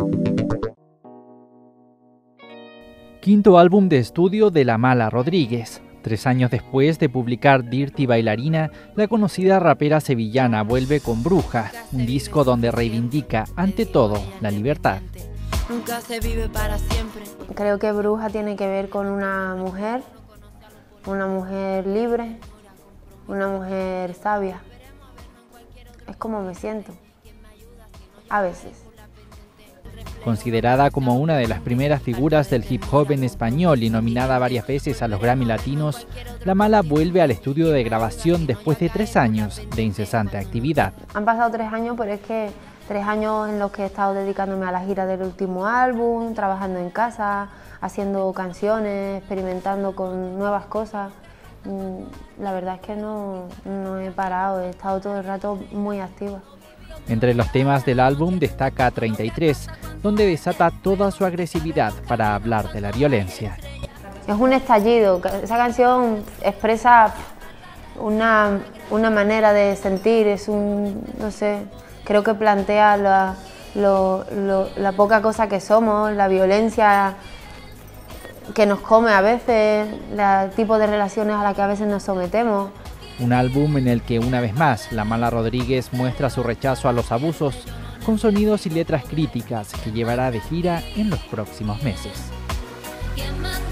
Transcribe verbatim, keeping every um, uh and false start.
Quinto álbum de estudio de La Mala Rodríguez. Tres años después de publicar Dirty Bailarina, la conocida rapera sevillana vuelve con Bruja, un disco donde reivindica, ante todo, la libertad. Nunca se vive para siempre. Creo que Bruja tiene que ver con una mujer, una mujer libre, una mujer sabia. Es como me siento, a veces. Considerada como una de las primeras figuras del hip hop en español y nominada varias veces a los Grammy Latinos, La Mala vuelve al estudio de grabación después de tres años de incesante actividad. Han pasado tres años, pero es que tres años en los que he estado dedicándome a la gira del último álbum, trabajando en casa, haciendo canciones, experimentando con nuevas cosas. La verdad es que no, no he parado, he estado todo el rato muy activa. Entre los temas del álbum destaca treinta y tres, donde desata toda su agresividad para hablar de la violencia. Es un estallido, esa canción expresa una, una manera de sentir, es un, no sé, creo que plantea la, lo, lo, la poca cosa que somos, la violencia que nos come a veces, el tipo de relaciones a las que a veces nos sometemos. Un álbum en el que una vez más La Mala Rodríguez muestra su rechazo a los abusos con sonidos y letras críticas que llevará de gira en los próximos meses.